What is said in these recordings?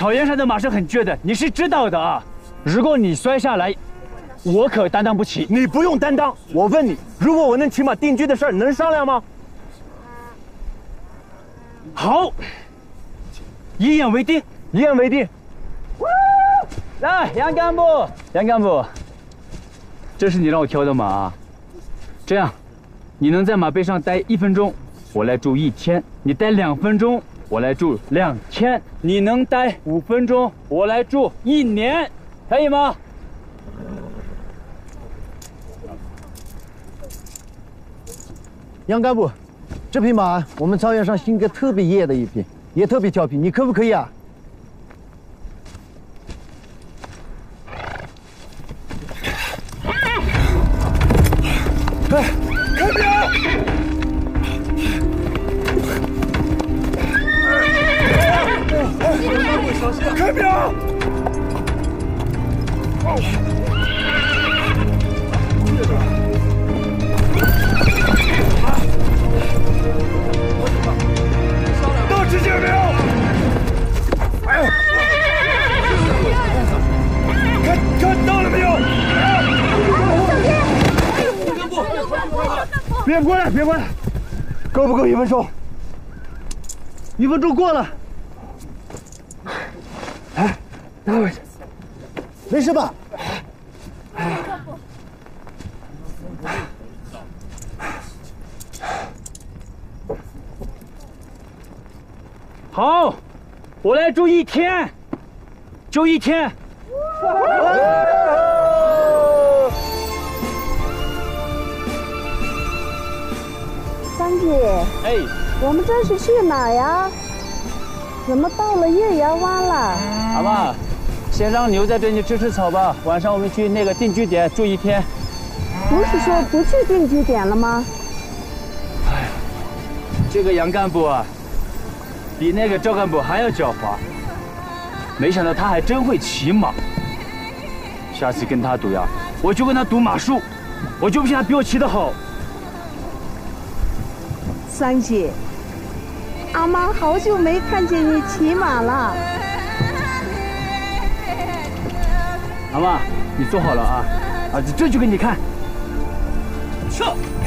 草原上的马是很倔的，你是知道的啊。如果你摔下来，我可担当不起。 你不用担当。我问你，如果我能骑马定居的事儿，能商量吗？ 好，一言为定。 一言为定。 来，杨干部，杨干部，这是你让我挑的马。这样，你能在马背上待1分钟，我来住1天；你待2分钟，我来住2天；你能待5分钟，我来住1年，可以吗？ 杨干部，这匹马我们草原上性格特别野的一匹，也特别调皮，你可不可以啊？ 哎，开表！小心！开表！到直线没有？哎，看到了没有？别过来，别过来！够不够1分钟？1分钟过了。哎，哪位？ 没事吧？ 好，我来住1天，就1天。 三姐， 哎， 我们这是去哪呀？怎么到了月牙湾了？ 阿妈，先让牛在这里吃吃草吧，晚上我们去那个定居点住1天。 不是说不去定居点了吗？ 哎，这个杨干部啊，比那个赵干部还要狡猾。没想到他还真会骑马。下次跟他赌呀，我就跟他赌马术，我就不信他比我骑得好。 三姐，阿妈好久没看见你骑马了。 阿妈，你坐好了啊，儿子这就给你看。撤！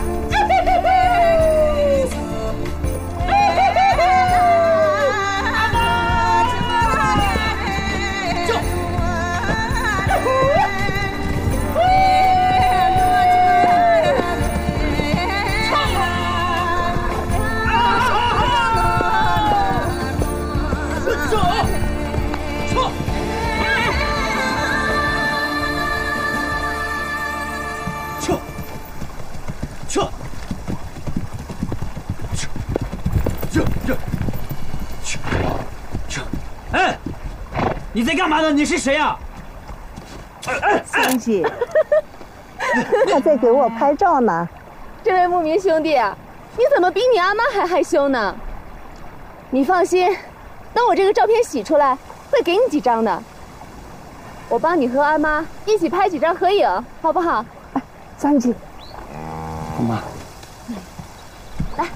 你在干嘛呢？你是谁呀？ 三姐，他在给我拍照呢。 这位牧民兄弟，你怎么比你阿妈还害羞呢？你放心，等我这个照片洗出来，会给你几张的。我帮你和阿妈一起拍几张合影，好不好？ 三姐， 阿妈， 来，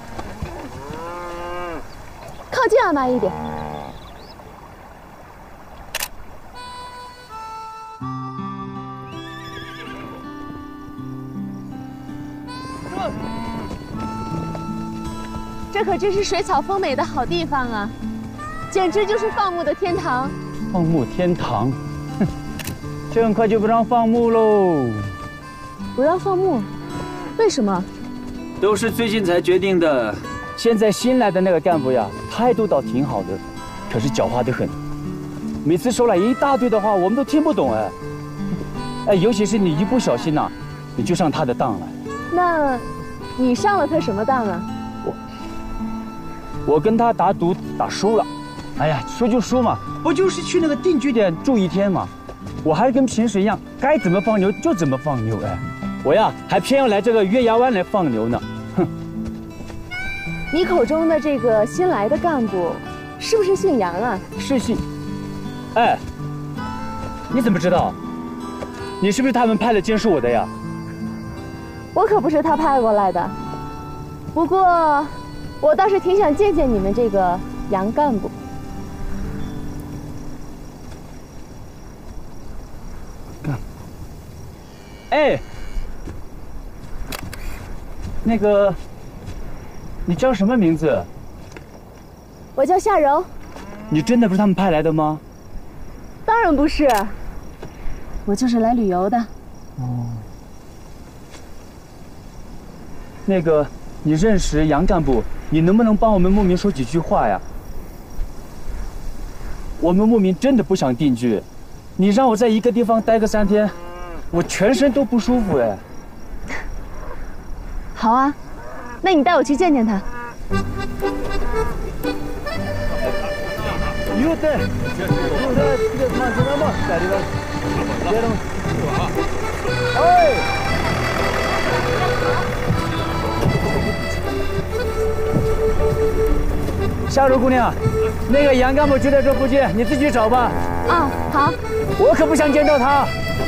靠近阿妈一点。这可真是水草丰美的好地方啊，简直就是放牧的天堂。 放牧天堂，哼，这很快就不让放牧喽。 不让放牧？为什么？ 都是最近才决定的。现在新来的那个干部呀，态度倒挺好的，可是狡猾得很。每次说了一大堆的话，我们都听不懂哎。哎，尤其是你一不小心呐，你就上他的当了。 那，你上了他什么当啊？ 我跟他打赌打输了，哎呀，输就输嘛，不就是去那个定居点住1天嘛？我还跟平时一样，该怎么放牛就怎么放牛，哎，我呀还偏要来这个月牙湾来放牛呢，哼！ 你口中的这个新来的干部，是不是姓杨啊？ 是姓。哎，你怎么知道？你是不是他们派来监视我的呀？ 我可不是他派过来的，不过。我倒是挺想见见你们这个杨干部。 哎，那个，你叫什么名字？ 我叫夏柔。 你真的不是他们派来的吗？ 当然不是，我就是来旅游的。 哦。那个，你认识杨干部，你能不能帮我们牧民说几句话呀？我们牧民真的不想定居，你让我在一个地方待个3天，我全身都不舒服哎。 好啊，那你带我去见见他。 有的，这个马子那么在这个，别动。哎。 夏柔姑娘，那个杨干部就在这附近，你自己去找吧。 啊，好。 我可不想见到他。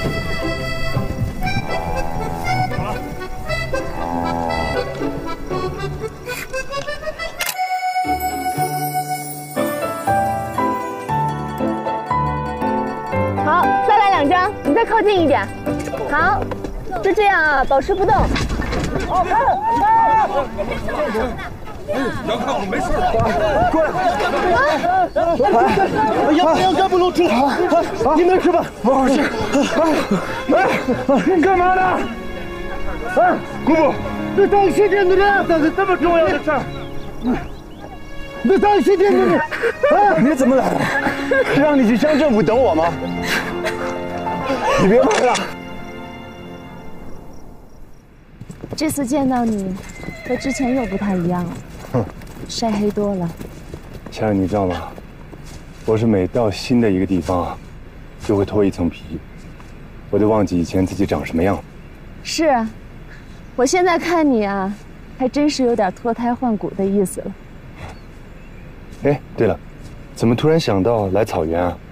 好，再来2张，你再靠近一点。好，就这样啊，保持不动。 好，开！杨干部没事吧？过来！杨干部露出来，你没事吧？不好事。你干嘛呢？哎，姑父，你当西天的人，这是这么重要的事儿。你当西天的人，啊，你怎么来了？让你去乡政府等我吗？你别怕了。 这次见到你，和之前又不太一样了。 哼， 晒黑多了。 夏儿，你知道吗？我是每到新的一个地方啊，就会脱一层皮，我都忘记以前自己长什么样。 是啊，我现在看你啊，还真是有点脱胎换骨的意思了。 哎，对了，怎么突然想到来草原啊？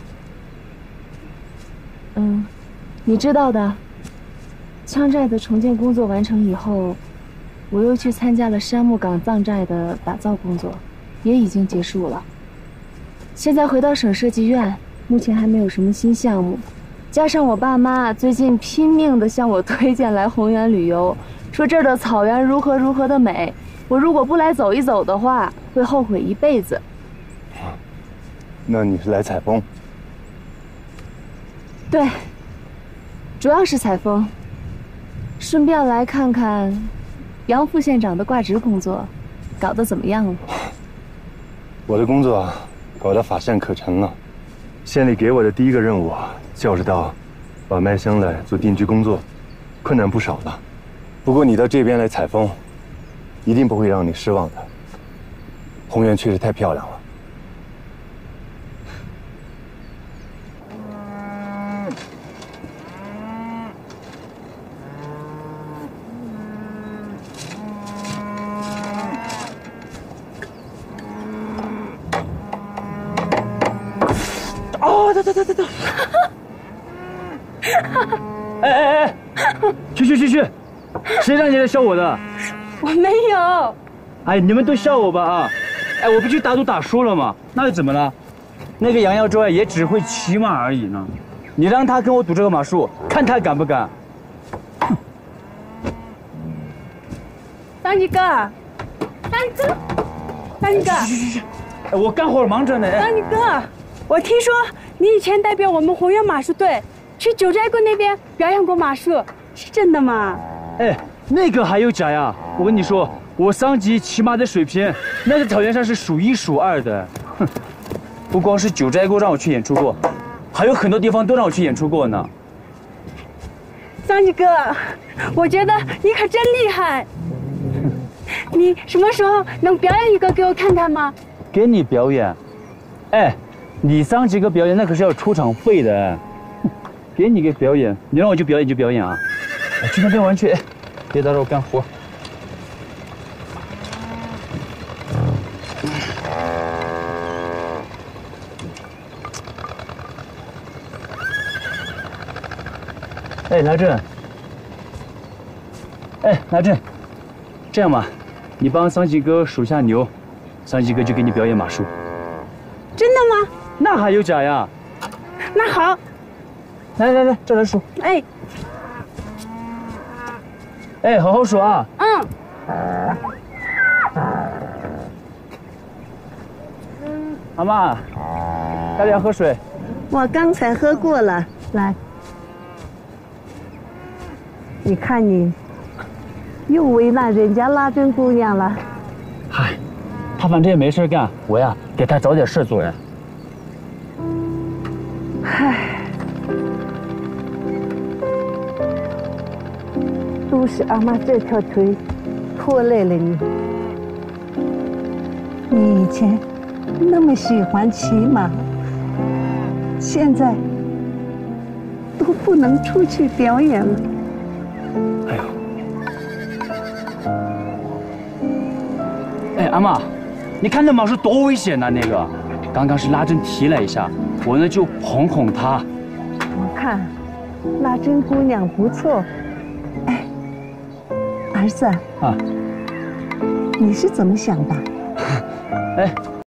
你知道的，羌寨的重建工作完成以后，我又去参加了杉木岗藏寨的打造工作，也已经结束了。现在回到省设计院，目前还没有什么新项目，加上我爸妈最近拼命地向我推荐来红原旅游，说这儿的草原如何如何的美，我如果不来走一走的话，会后悔一辈子。 那你是来采风？ 对，主要是采风，顺便来看看杨副县长的挂职工作搞得怎么样了。 我的工作啊，搞得乏善可陈了。县里给我的第一个任务啊，就是到把麦乡来做定居工作，困难不少了。不过你到这边来采风，一定不会让你失望的。红原确实太漂亮了。 哦，等！哎！去！谁让你来笑我的？ 我没有。 哎，你们都笑我吧啊！哎，我不去打赌打输了吗？那又怎么了？那个杨耀州也只会骑马而已呢。你让他跟我赌这个马术，看他敢不敢？ 张继哥， 去！哎，我干活忙着呢。 张继哥，我听说你以前代表我们红原马术队去九寨沟那边表演过马术，是真的吗？ 哎，那个还有假呀？我跟你说，我桑吉骑马的水平，那在草原上是数1数2的。哼，不光是九寨沟让我去演出过，还有很多地方都让我去演出过呢。 张继哥，我觉得你可真厉害。你什么时候能表演一个给我看看吗？ 给你表演？哎，你桑吉哥表演那可是要出场费的。给你个表演，你让我去表演就表演啊！去那边玩去，别打扰我干活。哎，拿正。哎，拿正，这样吧，你帮桑吉哥数下牛，桑吉哥就给你表演马术。 真的吗？ 那还有假呀？ 那好。 来，这来数。 哎， 哎，好好说啊。 嗯。 阿妈，大家喝水。 我刚才喝过了，来，你看你又为难人家拉珍姑娘了。 嗨，她反正也没事干，我呀给她找点事做呀。 唉，都是阿妈这条腿拖累了你。你以前那么喜欢骑马，现在都不能出去表演了。 哎呦， 哎，阿妈，你看那马是多危险呐！那个，刚刚是拉珍提了一下，我呢就哄哄她。 我看拉珍姑娘不错。哎，儿子啊， 你是怎么想的？ 哎，